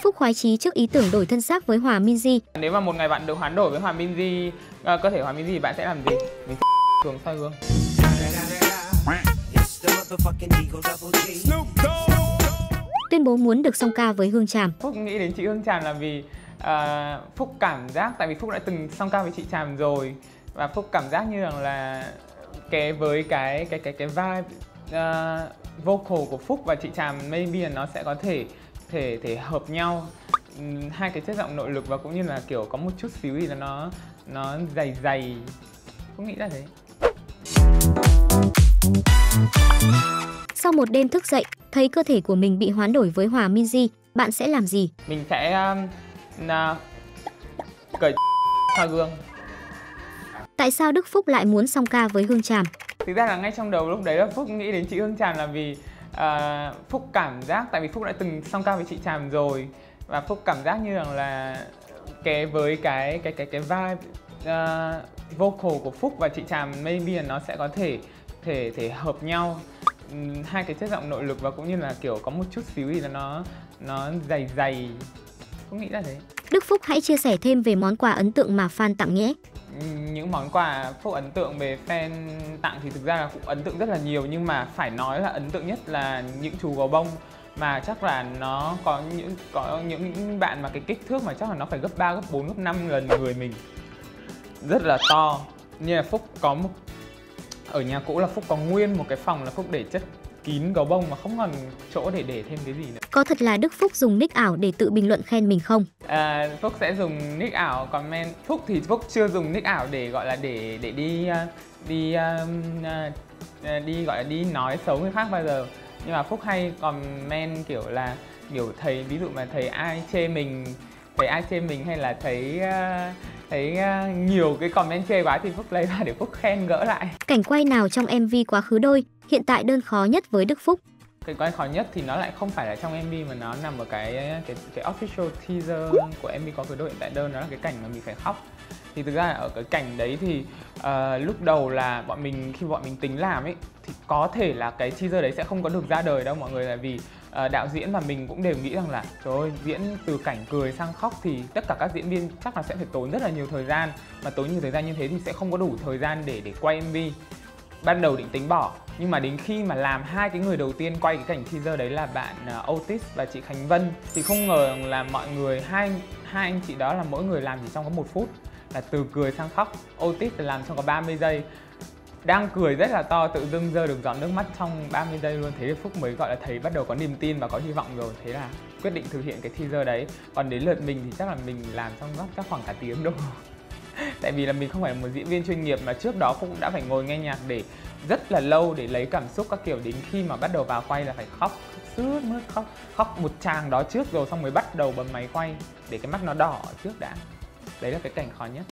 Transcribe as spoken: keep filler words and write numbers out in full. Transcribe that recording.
Phúc khoái chí trước ý tưởng đổi thân xác với Hòa Minzy. Nếu mà một ngày bạn được hoán đổi với Hòa Minzy, uh, cơ thể Hòa Minzy, bạn sẽ làm gì? Mình sẽ thường soi gương. Tuyên bố muốn được song ca với Hương Tràm. Phúc nghĩ đến chị Hương Tràm là vì uh, Phúc cảm giác, tại vì Phúc đã từng song ca với chị Tràm rồi, và Phúc cảm giác như rằng là cái với cái cái cái cái vibe uh, vocal của Phúc và chị Tràm maybe là nó sẽ có thể thể thể hợp nhau, um, hai cái chất giọng nội lực và cũng như là kiểu có một chút xíu gì là nó nó dày dày. Phúc nghĩ là thế. Sau một đêm thức dậy, thấy cơ thể của mình bị hoán đổi với Hòa Minzy, bạn sẽ làm gì? Mình sẽ um, uh, cởi soi gương. Tại sao Đức Phúc lại muốn song ca với Hương Tràm? Thực ra là ngay trong đầu lúc đấy là Phúc nghĩ đến chị Hương Tràm là vì uh, Phúc cảm giác, tại vì Phúc đã từng song ca với chị Tràm rồi, và Phúc cảm giác như rằng là cái với cái cái cái cái vibe uh, vocal của Phúc và chị Tràm maybe là nó sẽ có thể thể thể hợp nhau, um, hai cái chất giọng nội lực và cũng như là kiểu có một chút xíu gì là nó nó dày dày. Phúc nghĩ là thế. Đức Phúc hãy chia sẻ thêm về món quà ấn tượng mà fan tặng nhé. Những món quà Phúc ấn tượng về fan tặng thì thực ra là cũng ấn tượng rất là nhiều, nhưng mà phải nói là ấn tượng nhất là những chú gấu bông, mà chắc là nó có những có những bạn mà cái kích thước mà chắc là nó phải gấp ba, gấp bốn, gấp năm lần người mình, rất là to. Như là Phúc có một ở nhà cũ là Phúc có nguyên một cái phòng là Phúc để chất kín gấu bông mà không còn chỗ để để thêm cái gì nữa. Có thật là Đức Phúc dùng nick ảo để tự bình luận khen mình không? À, Phúc sẽ dùng nick ảo comment. Phúc thì Phúc chưa dùng nick ảo để gọi là để để đi đi uh, đi gọi là đi nói xấu người khác bao giờ. Nhưng mà Phúc hay comment kiểu là kiểu thấy, ví dụ mà thấy ai chê mình, thấy ai chê mình hay là thấy uh, thấy uh, nhiều cái comment chê quá thì Phúc lấy ra để Phúc khen gỡ lại. Cảnh quay nào trong em vê Quá khứ đôi hiện tại đơn khó nhất với Đức Phúc? Cái quay khó nhất thì nó lại không phải là trong em vê mà nó nằm ở cái cái cái official teaser của em vê Quá khứ đôi hiện tại đơn, đó là cái cảnh mà mình phải khóc. Thì thực ra là ở cái cảnh đấy thì uh, lúc đầu là bọn mình khi bọn mình tính làm ấy thì có thể là cái teaser đấy sẽ không có được ra đời đâu mọi người, là vì uh, đạo diễn và mình cũng đều nghĩ rằng là trời ơi, diễn từ cảnh cười sang khóc thì tất cả các diễn viên chắc là sẽ phải tốn rất là nhiều thời gian, mà tốn nhiều thời gian như thế thì sẽ không có đủ thời gian để để quay em vê. Ban đầu định tính bỏ, nhưng mà đến khi mà làm hai cái người đầu tiên quay cái cảnh teaser đấy là bạn uh, Otis và chị Khánh Vân, thì không ngờ là mọi người hai hai anh chị đó là mỗi người làm chỉ trong có một phút, là từ cười sang khóc. Otis là làm trong có ba mươi giây, đang cười rất là to tự dưng rơi được giọt nước mắt trong ba mươi giây luôn. Thế thì Phúc mới gọi là thấy bắt đầu có niềm tin và có hy vọng rồi, thế là quyết định thực hiện cái teaser đấy. Còn đến lượt mình thì chắc là mình làm trong góc chắc khoảng cả tiếng đồng hồ. Tại vì là mình không phải là một diễn viên chuyên nghiệp, mà trước đó Phúc cũng đã phải ngồi nghe nhạc để rất là lâu để lấy cảm xúc các kiểu, đến khi mà bắt đầu vào quay là phải khóc sướt mướt, khóc khóc một tràng đó trước rồi xong mới bắt đầu bấm máy quay để cái mắt nó đỏ trước đã. Đấy là cái cảnh khó nhất.